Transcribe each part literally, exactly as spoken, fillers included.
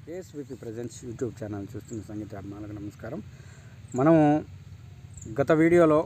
KSVP presents YouTube channel చూస్తున్న సంగీత అభిమానులకు నమస్కారం. మనం గత వీడియోలో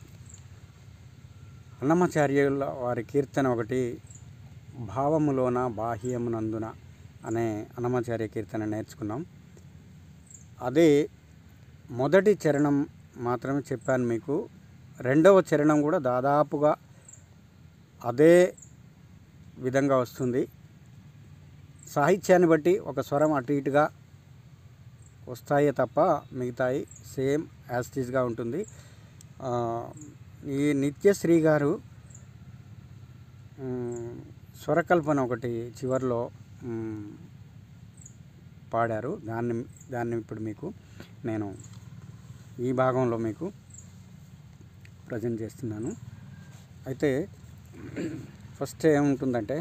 అన్నమాచార్యుల వారి కీర్తన ఒకటి భావములోన బాహ్యమునందున అనే అన్నమాచార్య కీర్తన నేర్చుకున్నాం. అదే మొదటి చరణం మాత్రమే చెప్పాను మీకు. రెండవ చరణం కూడా దాదాపుగా అదే విధంగా వస్తుంది. సాహిత్యాన్ని బట్టి ఒక స్వరం అటు ఇటుగా వస్తాయే తప్ప మిగతాయి సేమ్ యాజ్ ఇట్ ఈజ్గా ఉంటుంది. ఈ నిత్యశ్రీ గారు స్వరకల్పన ఒకటి చివరిలో పాడారు. దాన్ని దాన్ని ఇప్పుడు మీకు నేను ఈ భాగంలో మీకు ప్రజెంట్ చేస్తున్నాను. అయితే ఫస్ట్ ఏముంటుందంటే,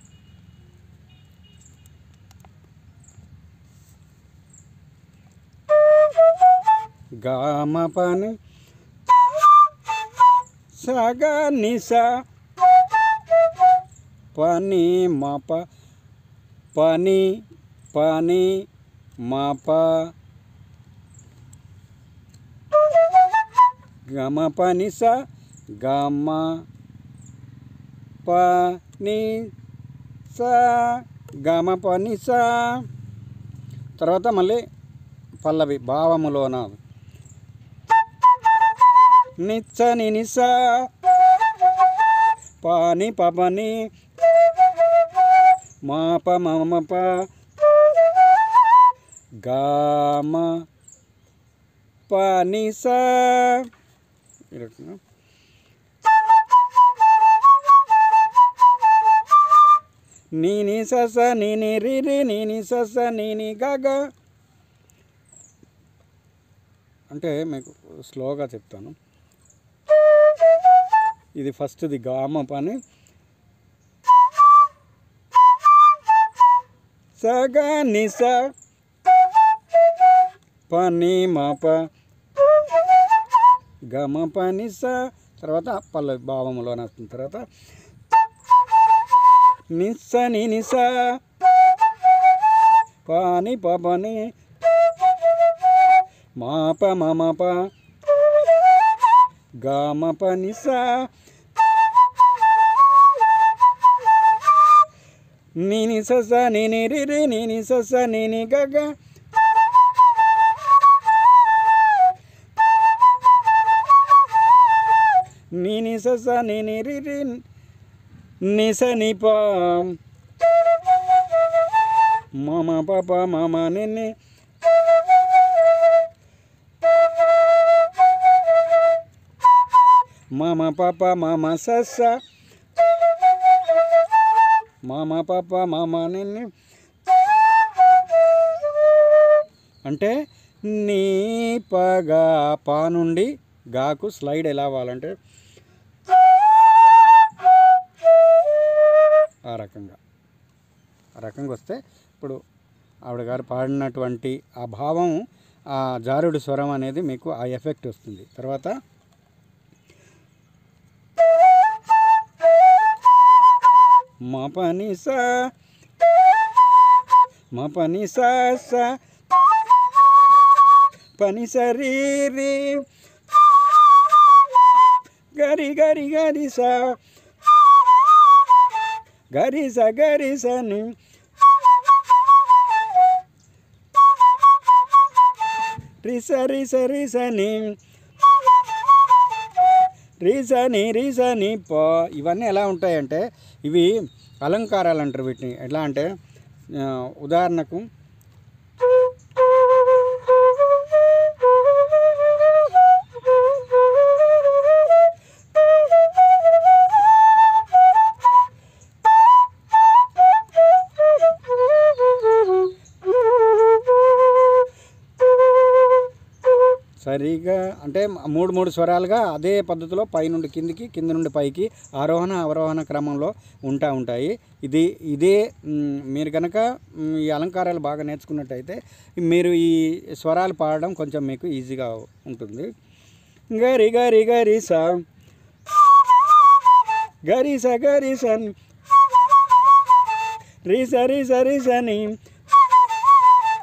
గామ పని సగా నిసా పని మప పని పని మప గమ పని స గమ పని స గమ పని స. తర్వాత మళ్ళీ పల్లవి భావములోన నిచ్చని నిస పాని పపని మాప మమప గామ పని స. నీని సస నీని రి రి నీని సస నీని గగ. అంటే మీకు స్లోగా చెప్తాను. ఇది ఫస్ట్ది గామ పని సగా నిస పని మప గమ పని స. తర్వాత పల్లవి భావములో వస్తుంది. తర్వాత నిస్స ని నిస పాని పని మాప మమప గామ పని స. నీని సస నీని రి రి నీని సస నీని గగ. నీని సస నీని రి రి నిస నిప మమ పప మమ నిని మమ పప మమ సస మమ పప మమ నిని. అంటే నీ పగా పా నుండి గాకు స్లైడ్ ఎలా అవ్వాలంటే ఆ రకంగా ఆ రకంగా వస్తే ఇప్పుడు ఆవిడ గారు పాడినటువంటి ఆ భావం, ఆ జారుడు స్వరం అనేది మీకు ఆ ఎఫెక్ట్ వస్తుంది. తర్వాత మా పని స మా పని స స పని సరి రి గరి గరి గరి స గరి స గరి స ని రి స రి స రి స ని రి స ని రి స ని ప. ఇవన్నీ ఎలా ఉంటాయంటే, ఇవి అలంకారాలు అంటారు వీటిని. ఎట్లా అంటే ఉదాహరణకు సరిగా అంటే మూడు మూడు స్వరాలుగా అదే పద్ధతిలో పై నుండి కిందికి, కింద నుండి పైకి ఆరోహణ అవరోహణ క్రమంలో ఉంటా ఉంటాయి. ఇది ఇదే మీరు కనుక ఈ అలంకారాలు బాగా నేర్చుకున్నట్టయితే మీరు ఈ స్వరాలు పాడడం కొంచెం మీకు ఈజీగా ఉంటుంది. గరి గరి గరి స గరి స గరి సన్ రి స రి స రి స ని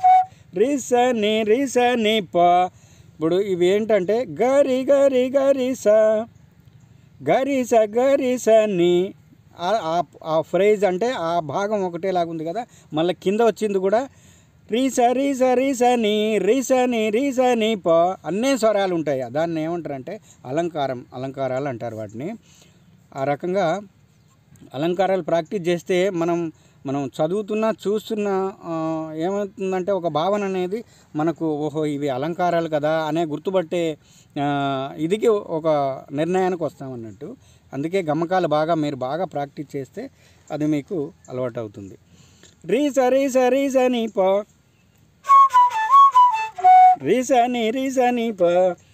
రిస ని రిస ని ప. ఇప్పుడు ఇవి ఏంటంటే గరి గరి గరి స గరి స గరి స ని. ఆ ఫ్రేజ్ అంటే ఆ భాగం ఒకటేలాగా ఉంది కదా, మళ్ళీ కింద వచ్చింది కూడా రీస రీస రీస ని రీస ని రీస ని ప. అన్నీ స్వరాలు ఉంటాయి. దాన్ని ఏమంటారంటే అలంకారం, అలంకారాలు అంటారు వాటిని. ఆ రకంగా అలంకారాలు ప్రాక్టీస్ చేస్తే మనం మనం చదువుతున్నా చూస్తున్నా ఏమవుతుందంటే ఒక భావన అనేది మనకు ఓహో ఇవి అలంకారాలు కదా అనే గుర్తుపట్టే ఇదికి ఒక నిర్ణయానికి వస్తామన్నట్టు. అందుకే గమకాలు బాగా మీరు బాగా ప్రాక్టీస్ చేస్తే అది మీకు అలవాటు అవుతుంది. రీస రీస రీస ని ప రీస ని రీస ని ప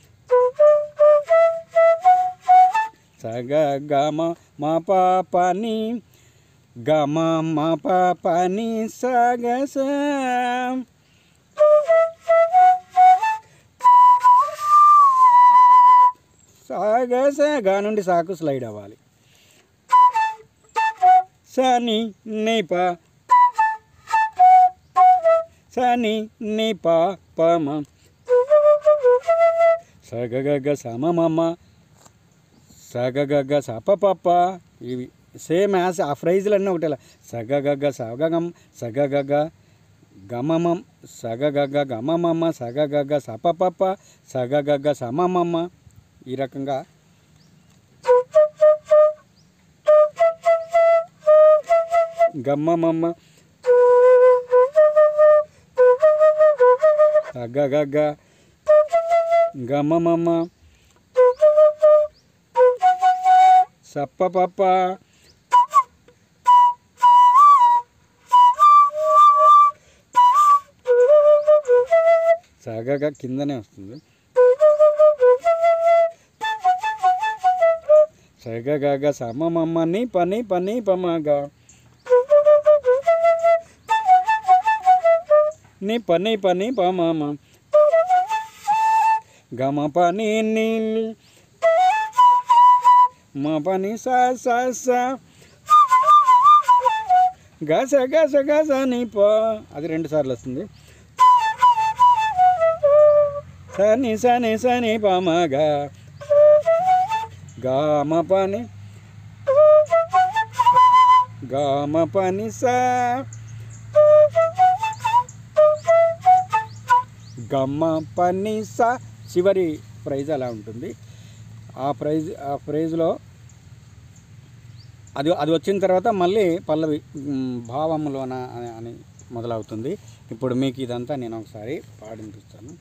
సగ గమ మ ప ప ని గమ మ ప ప ని సగ స. సగ స గ నుండి సాకు స్లైడ్ అవ్వాలి. స ని ని ప స ని ని ప ప మ స గ గ గ స మ మ మ స గ గ గ స ప ప ప. ఇవి సేమ్ యాజ్ ఆ ఫ్రైజులన్నీ ఒకటేలా. స గ గ గ స గ గం స గ గ గ గమమం స గ గ గ గమమమ స గ గ గ స ప ప ప స గ గ గ స మ మ మ. ఈ రకంగా గమ్మమమ్మ స గ గ గ గమమమ్మ సప్ప పప్ప సగగా కిందనే వస్తుంది. సగగ సమమమ్మ ని పని పని పమగా ని పని పని పమమ గమ పని ని మ పని స స స గస గస గస ని ప. అది రెండు సార్లు వస్తుంది. సని సని సని పమగ గమ పని గమ పని స గమ పని స. చివరి ప్రైజ్ అలా ఉంటుంది. ఆ ప్రైజ్ ఆ ప్రైజ్లో అది అది వచ్చిన తర్వాత మళ్ళీ పల్లవి భావములోన అని మొదలవుతుంది. ఇప్పుడు మీకు ఇదంతా నేను ఒకసారి పాడిపిస్తాను.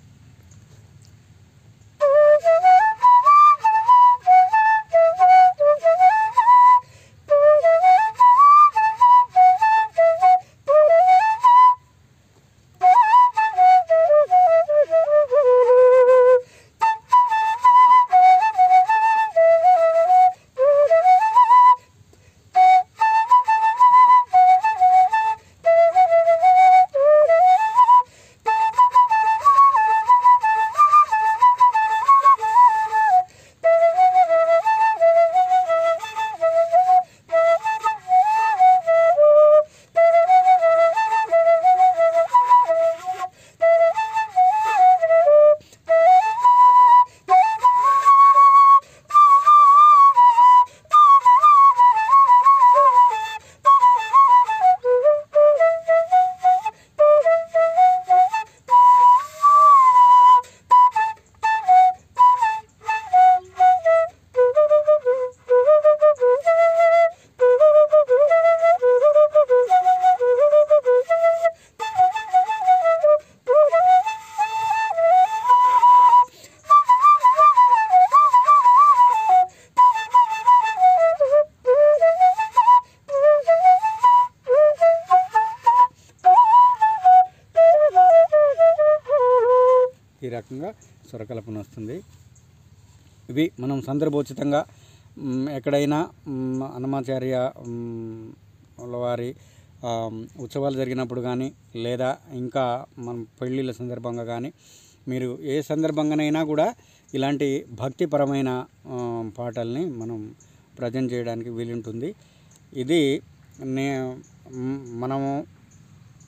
ఈ రకంగా స్వరకల్పన వస్తుంది. ఇవి మనం సందర్భోచితంగా ఎక్కడైనా అన్నమాచార్య వారి ఉత్సవాలు జరిగినప్పుడు కానీ లేదా ఇంకా మన పెళ్ళిళ్ళ సందర్భంగా కానీ మీరు ఏ సందర్భంగానైనా కూడా ఇలాంటి భక్తిపరమైన పాటల్ని మనం ప్రజెంట్ చేయడానికి వీలుంటుంది. ఇది నే మనము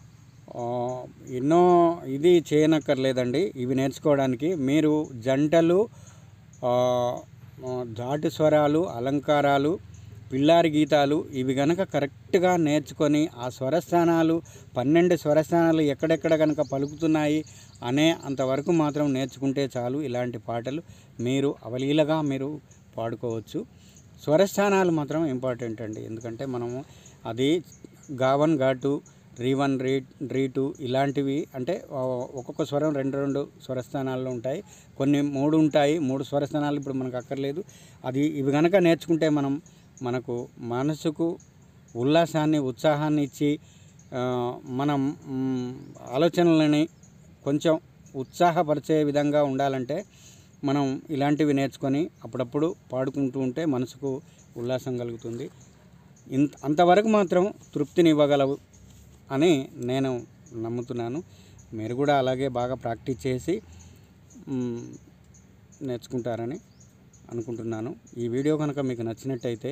ఎన్నో ఇది చేయనక్కర్లేదండి. ఇవి నేర్చుకోవడానికి మీరు జంటలు, ధాటు స్వరాలు, అలంకారాలు, పిల్లారి గీతాలు ఇవి కనుక కరెక్ట్గా నేర్చుకొని ఆ స్వరస్థానాలు పన్నెండు స్వరస్థానాలు ఎక్కడెక్కడ కనుక పలుకుతున్నాయి అనే అంతవరకు మాత్రం నేర్చుకుంటే చాలు. ఇలాంటి పాటలు మీరు అవలీలగా మీరు పాడుకోవచ్చు. స్వరస్థానాలు మాత్రం ఇంపార్టెంట్ అండి. ఎందుకంటే మనము అది గావన్ ఘాటు, రీ వన్ రీ రీ టూ ఇలాంటివి అంటే ఒక్కొక్క స్వరం రెండు రెండు స్వరస్థానాల్లో ఉంటాయి. కొన్ని మూడు ఉంటాయి. మూడు స్వరస్థానాలు ఇప్పుడు మనకు అక్కర్లేదు. అది ఇవి కనుక నేర్చుకుంటే మనం మనకు మనసుకు ఉల్లాసాన్ని, ఉత్సాహాన్ని ఇచ్చి మనం ఆలోచనలని కొంచెం ఉత్సాహపరిచే విధంగా ఉండాలంటే మనం ఇలాంటివి నేర్చుకొని అప్పుడప్పుడు పాడుకుంటూ ఉంటే మనసుకు ఉల్లాసం కలుగుతుంది. ఇంత అంతవరకు మాత్రం తృప్తిని ఇవ్వగలవు అని నేను నమ్ముతున్నాను. మీరు కూడా అలాగే బాగా ప్రాక్టీస్ చేసి నేర్చుకుంటారని అనుకుంటున్నాను. ఈ వీడియో కనుక మీకు నచ్చినట్టయితే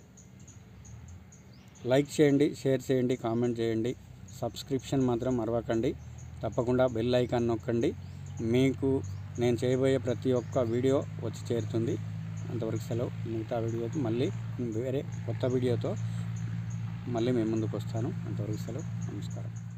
లైక్ చేయండి, షేర్ చేయండి, కామెంట్ చేయండి. సబ్స్క్రిప్షన్ మాత్రం మరవకండి. తప్పకుండా బెల్ ఐకాన్ నొక్కండి. మీకు నేను చేయబోయే ప్రతి ఒక్క వీడియో వచ్చి చేరుతుంది. అంతవరకు సెలవు. మిగతా వీడియోతో మళ్ళీ వేరే కొత్త వీడియోతో మళ్ళీ మేము ముందుకు వస్తాను. అంతవరకు సెలవు. నమస్కారం.